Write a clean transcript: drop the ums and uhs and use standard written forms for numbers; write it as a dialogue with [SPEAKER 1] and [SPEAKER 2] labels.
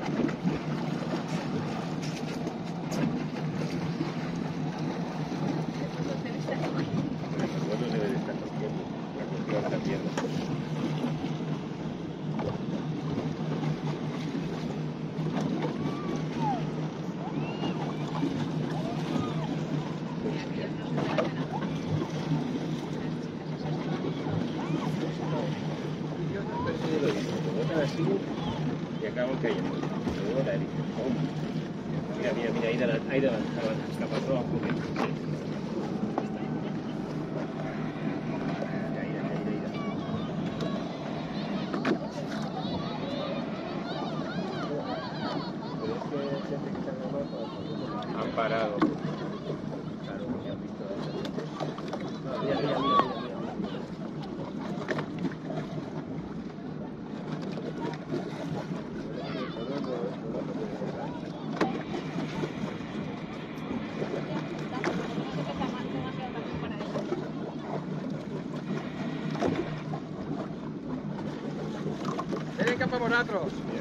[SPEAKER 1] Bueno, debe de estar cogiendo. La cuestión también. Así y acaban cayendo. Luego la hélice. Mira, mira, mira, ahí la hasta para abajo. Han parado. Claro, ya han visto eso. Mira, mira, mira, mira.
[SPEAKER 2] Tienen que para vosotros.